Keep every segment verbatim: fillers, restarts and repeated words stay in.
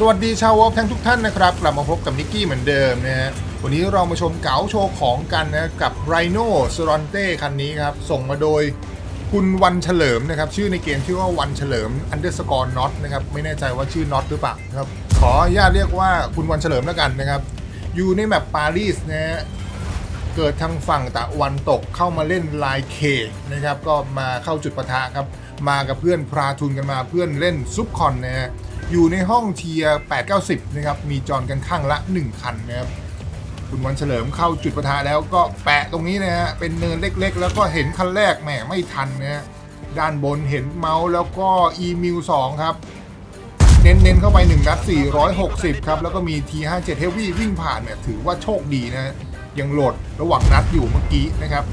สวัสดีชาววอล์กทั้งทุกท่านนะครับกลับมาพบกับนิกกี้เหมือนเดิมนะฮะวันนี้เรามาชมเก๋าโชว์ของกันนะกับ Rhino Sorante คันนี้ครับส่งมาโดยคุณวันเฉลิมนะครับชื่อในเกมชื่อว่าวันเฉลิม underscore not นะครับไม่แน่ใจว่าชื่อ not หรือเปล่าครับขออนุญาตเรียกว่าคุณวันเฉลิมแล้วกันนะครับอยู่ในแมปปารีสนะฮะเกิดทางฝั่งตะวันตกเข้ามาเล่นไลน์เคนะครับก็มาเข้าจุดปะทะครับมากับเพื่อนพราทุนกันมาเพื่อนเล่นซุปคอนนะฮะอยู่ในห้องเทียร์แปด เก้า สิบนะครับมีจอนกันข้างละหนึ่งคันนะครับคุณวันเฉลิมเข้าจุดปะทะแล้วก็แปะตรงนี้นะฮะเป็นเนินเล็กๆแล้วก็เห็นคันแรกแหมไม่ทันนะฮะด้านบนเห็นเมาส์แล้วก็อีมิวสองครับเน้นๆเข้าไปหนึ่งนัดสี่ร้อยหกสิบครับแล้วก็มี ที ห้าสิบเจ็ด Heavy วิ่งผ่านเนี่ยถือว่าโชคดีนะยังโหลดระหว่างนัดอยู่เมื่อกี้นะครับ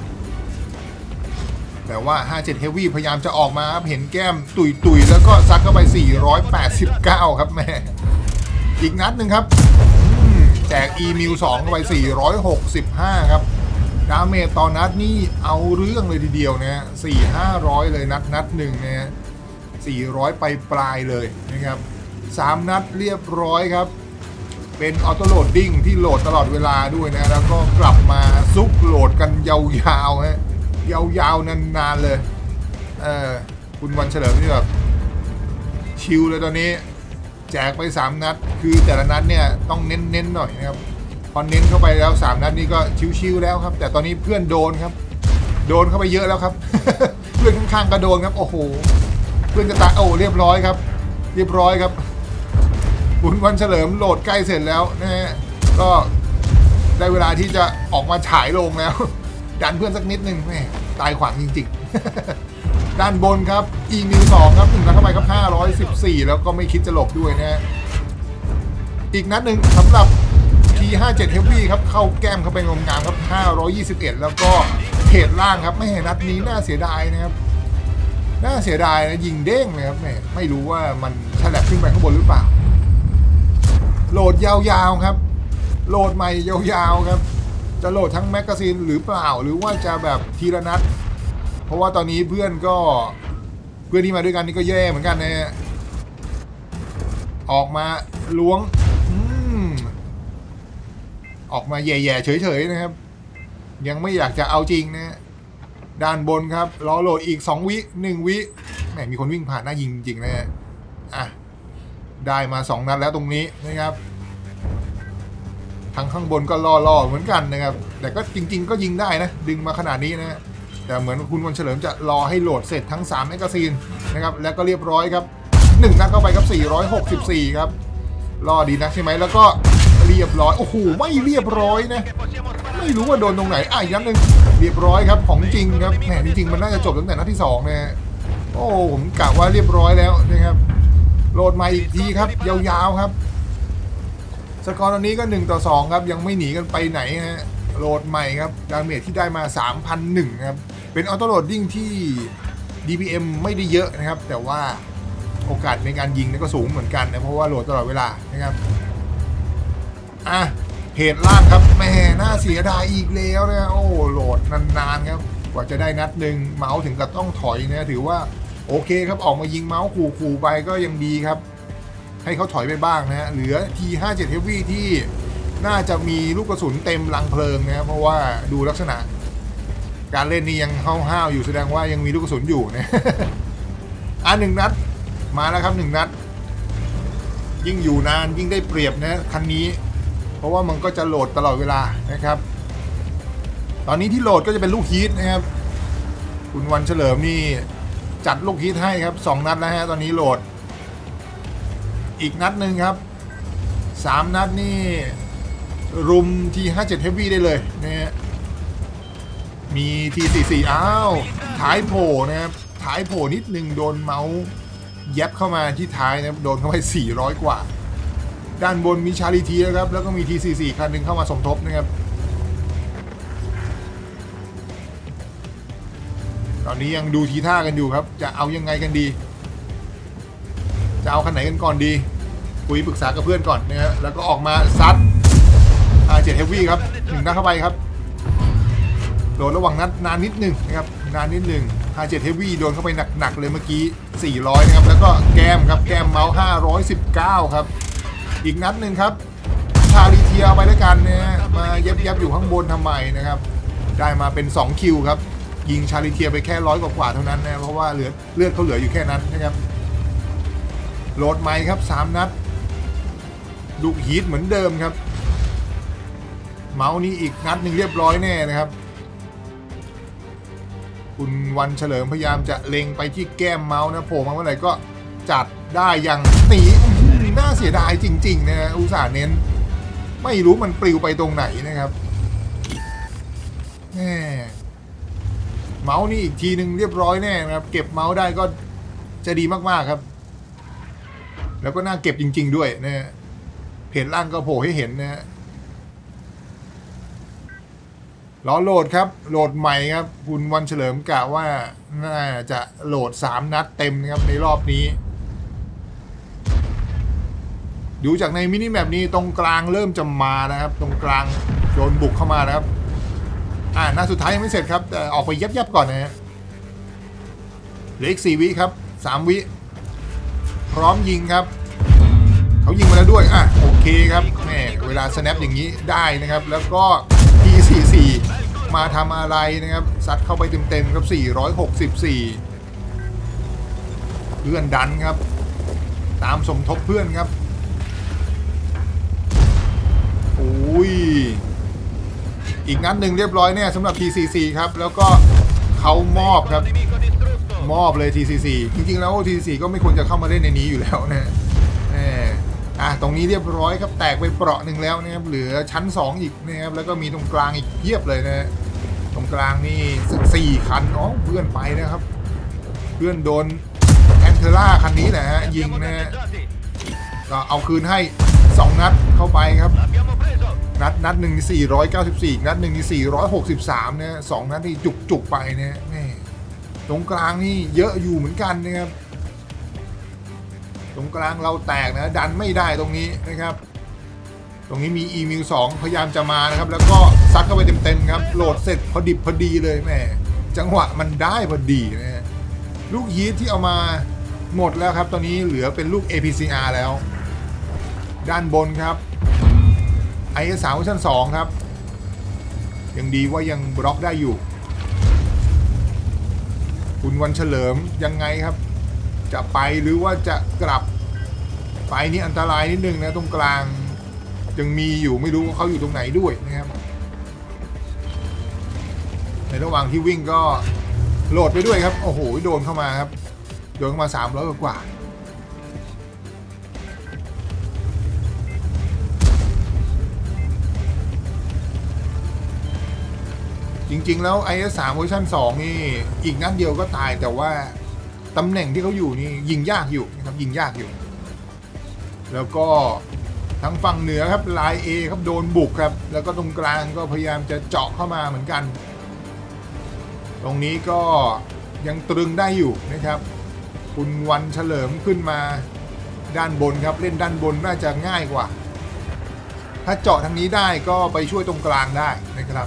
แต่ว่าห้าสิบเจ็ด Heavy พยายามจะออกมาครับเห็นแก้มตุยๆแล้วก็ซัดเข้าไปสี่ร้อยแปดสิบเก้าครับแม่อีกนัดหนึ่งครับแจก อี มิว สองเข้าไปสี่ร้อยหกสิบห้าครับดาเมจต่อนัดนี่เอาเรื่องเลยทีเดียวนะฮะสี่ ห้าร้อยเลยนัดนัดหนึ่งนะฮะสี่ร้อยไปปลายเลยนะครับสามนัดเรียบร้อยครับเป็นออโต้โหลดดิ้งที่โหลดตลอดเวลาด้วยนะแล้วก็กลับมาซุกโหลดกันยาวๆฮะยาวๆนานๆเลยเออคุณวันเฉลิมนี่แบบชิลเลยตอนนี้แจกไปสามนัดคือแต่ละนัดเนี่ยต้องเน้นๆหน่อยนะครับพอเน้นเข้าไปแล้วสามนัดนี้ก็ชิวๆแล้วครับแต่ตอนนี้เพื่อนโดนครับโดนเข้าไปเยอะแล้วครับ เพื่อนข้างๆก็โดนครับโอ้โหเพื่อนจะตายโอ้เรียบร้อยครับเรียบร้อยครับคุณวันเฉลิมโหลดใกล้เสร็จแล้วนะฮะก็ได้เวลาที่จะออกมาฉายลงแล้วดันเพื่อนสักนิดนึงแม่ตายขวางจริงๆด้านบนครับอีมิวสองครับหนึ่งนัดเข้าไปครับห้าร้อยสิบสี่แล้วก็ไม่คิดจะหลบด้วยนะฮะอีกนัดหนึ่งสำหรับ ที ห้าสิบเจ็ด Heavy ครับเข้าแก้มเข้าไปงงามครับห้าร้อยยี่สิบเอ็ดแล้วก็เพจล่างครับไม่เห็นนัดนี้น่าเสียดายนะครับน่าเสียดายนะยิงเด้งเลยครับแม่ไม่รู้ว่ามันฉลับขึ้นไปข้างบนหรือเปล่าโหลดยาวๆครับโหลดใหม่ยาวๆครับจะโหลดทั้งแมกกาซีนหรือเปล่าหรือว่าจะแบบทีละนัดเพราะว่าตอนนี้เพื่อนก็เพื่อนที่มาด้วยกันนี่ก็แย่เหมือนกันนะออกมาล้วงออกมาแย่ๆเฉยๆนะครับยังไม่อยากจะเอาจริงนะด้านบนครับรอโหลดอีกสองวิหนึ่งวิแหมมีคนวิ่งผ่านน่ายิงจริงๆนะฮะอ่ะได้มาสองนัดแล้วตรงนี้นะครับทางข้างบนก็ล่อๆเหมือนกันนะครับแต่ก็จริงๆก็ยิงได้นะดึงมาขนาดนี้นะแต่เหมือนคุณวันเฉลิมจะรอให้โหลดเสร็จทั้งสามแมกกาซีนนะครับแล้วก็เรียบร้อยครับหนึ่งนัดเข้าไปครับสี่ร้อยหกสิบสี่ครับล่อดีนักใช่ไหมแล้วก็เรียบร้อยโอ้โหไม่เรียบร้อยนะไม่รู้ว่าโดนตรงไหนอ่ะอีกนัดหนึ่งเรียบร้อยครับของจริงครับแหมจริงๆมันน่าจะจบตั้งแต่นัดที่สองนะฮะโอ้ผมกะว่าเรียบร้อยแล้วนะครับโหลดมาอีกทีครับยาวๆครับสกอร์ตอนนี้ก็หนึ่งต่อสองครับยังไม่หนีกันไปไหนฮะโหลดใหม่ครับดาเมจที่ได้มา สามพันหนึ่ง ครับเป็นออโต้โหลดดิ้งที่ ดี พี เอ็ม ไม่ได้เยอะนะครับแต่ว่าโอกาสในการยิงก็สูงเหมือนกันนะเพราะว่าโหลดตลอดเวลานะครับอ่ะเพจล่างครับแม่น่าเสียดายอีกแล้วนะโอ้โหลดนานๆครับกว่าจะได้นัดหนึ่งเมาส์ถึงกับต้องถอยนะถือว่าโอเคครับออกมายิงเมาส์ขู่ๆไปก็ยังดีครับให้เขาถอยไปบ้างนะฮะเหลือ ที ห้าสิบเจ็ด Heavy ที่น่าจะมีลูกกระสุนเต็มลังเพลิงนะเพราะว่าดูลักษณะการเล่นนี่ยังห้าวๆอยู่แสดงว่ายังมีลูกกระสุนอยู่นะอ่ะหนึ่งนัดมาแล้วครับหนึ่งนัดยิ่งอยู่นานยิ่งได้เปรียบนะคันนี้เพราะว่ามันก็จะโหลดตลอดเวลานะครับตอนนี้ที่โหลดก็จะเป็นลูกฮีทนะครับคุณวันเฉลิมนี่จัดลูกฮีทให้ครับสองนัดแล้วฮะตอนนี้โหลดอีกนัดหนึ่งครับสามนัดนี่รุม ที ห้าสิบเจ็ด Heavy ได้เลยนะฮะมี ที สี่สิบสี่ อ้าวท้ายโผล่นะครับท้ายโผล่นิดนึงโดนเมาส์แยบเข้ามาที่ท้ายนะครับโดนเข้าไปสี่ร้อยกว่าด้านบนมีชาลีทีนะครับแล้วก็มี ที สี่สิบสี่ คันหนึ่งเข้ามาสมทบนะครับตอนนี้ยังดูทีท่ากันอยู่ครับจะเอายังไงกันดีจะเอาคันไหนกันก่อนดีคุยปรึกษากับเพื่อนก่อนนะฮะแล้วก็ออกมาซัด อาร์ เจ็ด Heavy ครับหนึ่งนัดเข้าไปครับโดนระหว่างนัดนานนิดหนึ่งนะครับนานนิดหนึ่งห้าเจ็ด Heavy โดนเข้าไปหนักๆเลยเมื่อกี้สี่ร้อยนะครับแล้วก็แก้มครับแก้มเมาส์ห้าร้อยสิบเก้าครับอีกนัดหนึ่งครับชาลีเทียไปด้วยกันเนี่ยมาเย็บๆอยู่ข้างบนทำไมนะครับได้มาเป็นสองคิวครับยิงชาลีเทียไปแค่ร้อยกว่าๆเท่านั้นนะเพราะว่าเหลือเลือดเขาเหลืออยู่แค่นั้นนะครับโหลดใหม่ครับสามนัดลูกฮีทเหมือนเดิมครับเมาส์นี้อีกนัดหนึ่งเรียบร้อยแน่นะครับคุณวันเฉลิมพยายามจะเล็งไปที่แก้มเมาส์นะโผล่มาเมื่อไหร่ก็จัดได้อย่างหนีน่าเสียดายจริงๆนะอุตส่าห์เน้นไม่รู้มันปลิวไปตรงไหนนะครับแหมเมาส์นี่อีกทีหนึ่งเรียบร้อยแน่นะครับเก็บเมาส์ได้ก็จะดีมากๆครับแล้วก็น่าเก็บจริงๆด้วยนะเพจล่างก็โผล่ให้เห็นนะฮะล้อโหลดครับโหลดใหม่ครับคุณวันเฉลิมกะว่าน่าจะโหลดสามนัดเต็มนะครับในรอบนี้ดูจากในมินิแมปนี้ตรงกลางเริ่มจะมานะครับตรงกลางโดนบุกเข้ามานะครับอ่านัดสุดท้ายยังไม่เสร็จครับแต่ออกไปยับๆก่อนนะฮะเหลืออีกสี่วิครับสามวิพร้อมยิงครับเขายิงมาแล้วด้วยอ่ะโอเคครับแหมเวลา snap อย่างนี้ได้นะครับแล้วก็ ที สี่สิบสี่ มาทำอะไรนะครับซัดเข้าไปเต็มๆครับสี่ร้อยหกสิบสี่เพื่อนดันครับตามสมทบเพื่อนครับโอ้ยอีกนัดหนึ่งเรียบร้อยเนี่ยสำหรับ ที สี่สิบสี่ ครับแล้วก็เขามอบครับมอบเลย ที สี่สิบสี่ จริงๆแล้ว ที สี่สิบสี่ ก็ไม่ควรจะเข้ามาเล่นในนี้อยู่แล้วนะแหมอ่ะตรงนี้เรียบร้อยครับแตกไปเปราะหนึ่งแล้วนะครับเหลือชั้นสองอีกนะครับแล้วก็มีตรงกลางอีกเพียบเลยนะตรงกลางนี่สี่คันอ๋อเพื่อนไปนะครับเพื่อนโดนแอนเทล่าคันนี้แหละฮะยิงนะฮะก็เอาคืนให้สองนัดเข้าไปครับนัดนัดหนึ่งสี่ร้อยเก้าสิบสี่นัดหนึ่งสี่ร้อยหกสิบสามเนี่ยสองนัดที่จุกจุกไปเนี่ยแม่ตรงกลางนี่เยอะอยู่เหมือนกันนะครับตรงกลางเราแตกนะดันไม่ได้ตรงนี้นะครับตรงนี้มีอีมิวสองพยายามจะมานะครับแล้วก็ซัดเข้าไปเต็มๆครับโหลดเสร็จพอดิบพอดีเลยแม่จังหวะมันได้พอดีนะลูกฮีทที่เอามาหมดแล้วครับตอนนี้เหลือเป็นลูก เอ พี ซี อาร์ แล้วด้านบนครับ ไอ เอส สาม เวอร์ชันสองครับยังดีว่ายังบล็อกได้อยู่คุณวันเฉลิมยังไงครับจะไปหรือว่าจะกลับไปนี่อันตรายนิดนึงนะตรงกลางยังมีอยู่ไม่รู้ว่าเขาอยู่ตรงไหนด้วยนะครับในระหว่างที่วิ่งก็โหลดไปด้วยครับโอ้โหโดนเข้ามาครับโดนเข้ามาสามร้อยกว่าจริงๆแล้ว ไอ เอส สาม เวอร์ชันสองนี่อีกนัดเดียวก็ตายแต่ว่าตำแหน่งที่เขาอยู่นี่ยิงยากอยู่นะครับยิงยากอยู่แล้วก็ทางฝั่งเหนือครับลาย A ครับโดนบุกครับแล้วก็ตรงกลางก็พยายามจะเจาะเข้ามาเหมือนกันตรงนี้ก็ยังตรึงได้อยู่นะครับคุณวันเฉลิมขึ้นมาด้านบนครับเล่นด้านบนน่าจะง่ายกว่าถ้าเจาะทางนี้ได้ก็ไปช่วยตรงกลางได้นะครับ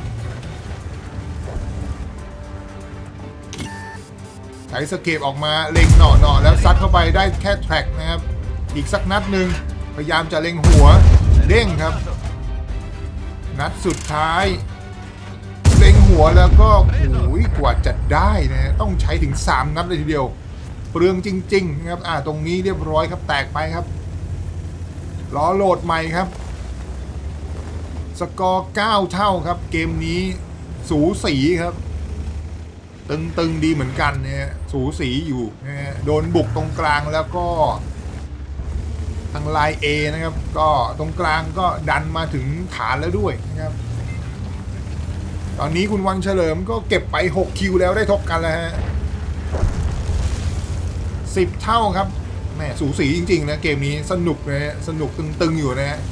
ใช้สเก็ปออกมาเล็งหน่อหน่อแล้วซัดเข้าไปได้แค่แทร็กนะครับอีกสักนัดหนึ่งพยายามจะเล็งหัวเด้งครับนัดสุดท้ายเล็งหัวแล้วก็โอ้ยกว่าจะได้นะต้องใช้ถึงสามนัดเลยทีเดียวเปลืองจริงๆนะครับอ่าตรงนี้เรียบร้อยครับแตกไปครับล้อโหลดใหม่ครับสกอร์เก้าเท่าครับเกมนี้สูสีครับตึงๆดีเหมือนกันเนี่ยสูสีอยู่นะโดนบุกตรงกลางแล้วก็ทางไลน์ A นะครับก็ตรงกลางก็ดันมาถึงฐานแล้วด้วยนะครับตอนนี้คุณวันเฉลิมก็เก็บไปหกคิวแล้วได้ทบกันแล้วฮะสิบเท่าครับแหมสูสีจริงๆนะเกมนี้สนุกนะฮะสนุกตึงๆอยู่นะฮะ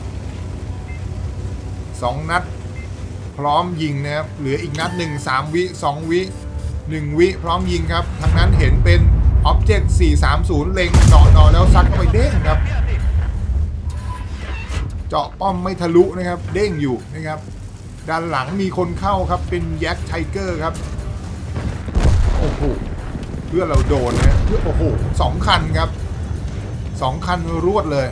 สองนัดพร้อมยิงนะครับเหลืออีกนัดหนึ่ง สามวิสองวิหนึ่งวิพร้อมยิงครับทางนั้นเห็นเป็นอ็อบเจกต์สี่สามศูนย์เล็งหน่อหน่อแล้วซัดเข้าไปเด้งครับเจาะป้อมไม่ทะลุนะครับเด้งอยู่นะครับด้านหลังมีคนเข้าครับเป็นแย็กไทเกอร์ครับอ้โหเพื่อนเราโดนนะเพื่อโอ้โหสองคันครับสองคันรวดเลย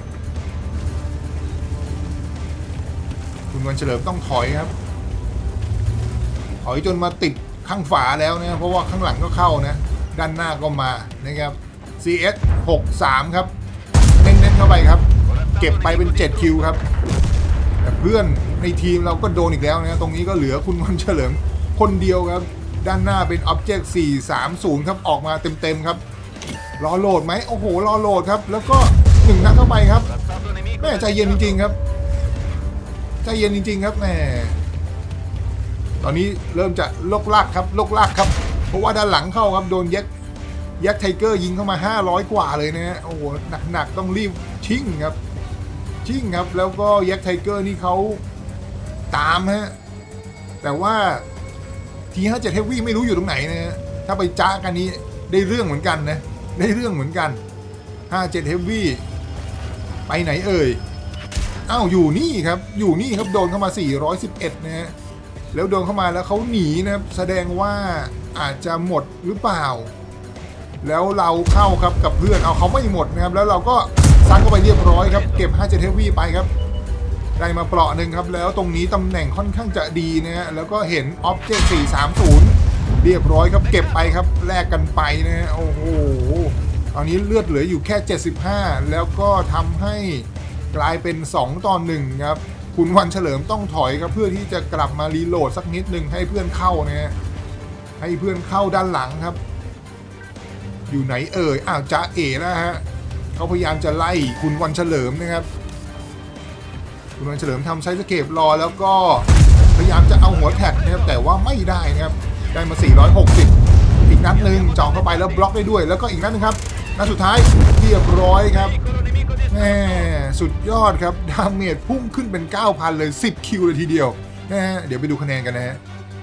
คุณวันเฉลิมต้องถอยครับถอยจนมาติดข้างฝาแล้วนะเพราะว่าข้างหลังก็เข้านะด้านหน้าก็มานะครับ ซี เอส หกสาม ครับเน้นๆเข้าไปครับเก็บไปเป็นเจ็ดคิวครับแต่เพื่อนในทีมเราก็โดนอีกแล้วนะตรงนี้ก็เหลือคุณวันเฉลิมคนเดียวครับด้านหน้าเป็น Object สี่สามศูนย์ครับออกมาเต็มๆครับรอโหลดไหมโอ้โหรอโหลดครับแล้วก็หนึ่งนัดเข้าไปครับแม่ใจเย็นจริงๆครับใจเย็นจริงๆครับแม่ตอนนี้เริ่มจะลกลากครับลกลากครับเพราะว่าด้านหลังเข้าครับโดนแยกแยกไทเกอร์ยิงเข้ามาห้าร้อยกว่าเลยนะฮะโอ้โหหนักๆต้องรีบชิ่งครับชิ่งครับแล้วก็แยกไทเกอร์นี่เขาตามฮะแต่ว่าทีห้าเจ็ดเฮฟวี่ไม่รู้อยู่ตรงไหนนะฮะถ้าไปจ้ากันนี้ได้เรื่องเหมือนกันนะได้เรื่องเหมือนกันห้าเจ็ดเฮฟวี่ไปไหนเอ่ยอ้าวอยู่นี่ครับอยู่นี่ครับโดนเข้ามาสี่ร้อยสิบเอ็ดนะฮะแล้วโดนเข้ามาแล้วเขาหนีนะครับแสดงว่าอาจจะหมดหรือเปล่าแล้วเราเข้าครับกับเพื่อนเอาเขาไม่หมดนะครับแล้วเราก็ซัดเข้าไปเรียบร้อยครับเก็บห้าเจ็ดเฮฟวี่ไปครับได้มาเปราะหนึ่งครับแล้วตรงนี้ตำแหน่งค่อนข้างจะดีนะฮะแล้วก็เห็น Object สี่สามศูนย์เรียบร้อยครับเก็บไปครับแลกกันไปนะฮะโอ้โหตอนนี้เลือดเหลืออยู่แค่เจ็ดสิบห้าแล้วก็ทำให้กลายเป็นสองต่อหนึ่งครับคุณวันเฉลิมต้องถอยครับเพื่อที่จะกลับมารีโหลดสักนิดนึงให้เพื่อนเข้านะฮะให้เพื่อนเข้าด้านหลังครับอยู่ไหนเอ่ยอ้าวจ้าเอ๋นะฮะเขาพยายามจะไล่คุณวันเฉลิมนะครับคุณวันเฉลิมทำไซส์สเกปรอแล้วก็พยายามจะเอาหัวแท็กนะครับแต่ว่าไม่ได้นะครับได้มาสี่ร้อยหกสิบอีกนัดหนึ่งจ่อเข้าไปแล้วบล็อกได้ด้วยแล้วก็อีกนัดนึงครับนัดสุดท้ายเรียบร้อยครับแหมสุดยอดครับดาเมจพุ่งขึ้นเป็น เก้าพัน เลยสิบคิวเลยทีเดียวนะฮะเดี๋ยวไปดูคะแนนกันนะฮะ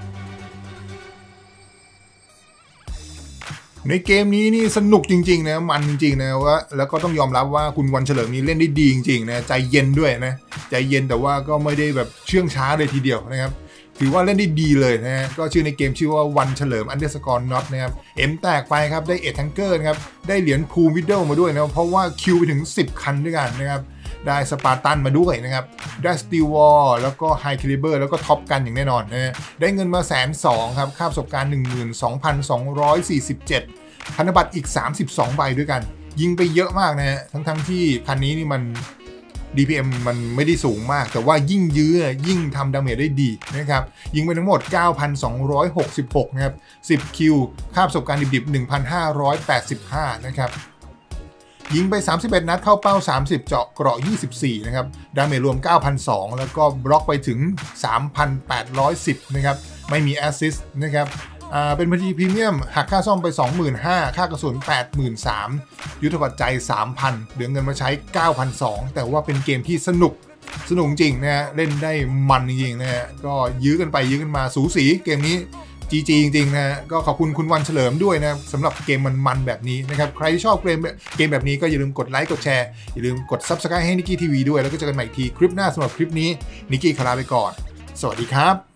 ในเกมนี้นี่สนุกจริงๆนะมันจริงๆนะว่าแล้วก็ต้องยอมรับว่าคุณวันเฉลิมนี่เล่นได้ดีจริงๆนะใจเย็นด้วยนะใจเย็นแต่ว่าก็ไม่ได้แบบเชื่องช้าเลยทีเดียวนะครับถือว่าเล่นได้ดีเลยนะฮะก็ชื่อในเกมชื่อว่าวันเฉลิมอันเดอร์สกอร์น็อตนะครับเอ็มแตกไปครับได้เอ็ดแทงเกอร์นะครับได้เหรียญพูวิดเดิลมาด้วยนะเพราะว่าคิวไปถึงสิบคันด้วยกันนะครับได้สปาร์ตันมาด้วยนะครับได้สตีลวอลแล้วก็ไฮคาลิเบอร์แล้วก็ท็อปกันอย่างแน่นอนนะได้เงินมาแสนสองครับค่าประสบการณ์ หนึ่งหมื่นสองพันสองร้อยสี่สิบเจ็ด พันธบัตรอีกสามสิบสองใบด้วยกันยิงไปเยอะมากนะฮะทั้งทั้งที่คันนี้นี่มัน ดี พี เอ็ม มันไม่ได้สูงมากแต่ว่ายิ่งยื้อยิ่งทำดาเมจได้ดีนะครับยิงไปทั้งหมด เก้าพันสองร้อยหกสิบหก นะครับสิบคิวค่าประสบการณ์ดิบๆ หนึ่งพันห้าร้อยแปดสิบห้า นะครับยิงไปสามสิบเอ็ดนัดเข้าเป้าสามสิบเจาะเกราะยี่สิบสี่นะครับดาเมจรวม เก้าพันสองร้อย แล้วก็บล็อกไปถึง สามพันแปดร้อยสิบ นะครับไม่มีแอสซิสต์นะครับอ่าเป็นพันธีพรีเมียมหักค่าซ่อมไป สองหมื่นห้าพัน ค่ากระสุน แปดหมื่นสามพัน ยุทธปัจจัย สามพัน เหลือเงินมาใช้ เก้าพันสองร้อย แต่ว่าเป็นเกมที่สนุกสนุกจริงนะฮะเล่นได้มันจริงๆนะฮะก็ยื้อกันไปยื้อกันมาสูสีเกมนี้ จี จี จริงๆนะฮะก็ขอบคุณคุณวันเฉลิมด้วยนะสำหรับเกมมันๆแบบนี้นะครับใครที่ชอบเกมเกมแบบนี้ก็อย่าลืมกดไลค์กดแชร์อย่าลืมกด ซับสไครบ์ ให้นิกกี้ทีวีด้วยแล้วก็เจอกันใหม่ทีคลิปหน้าสำหรับคลิปนี้นิกกี้ขอลาไปก่อนสวัสดีครับ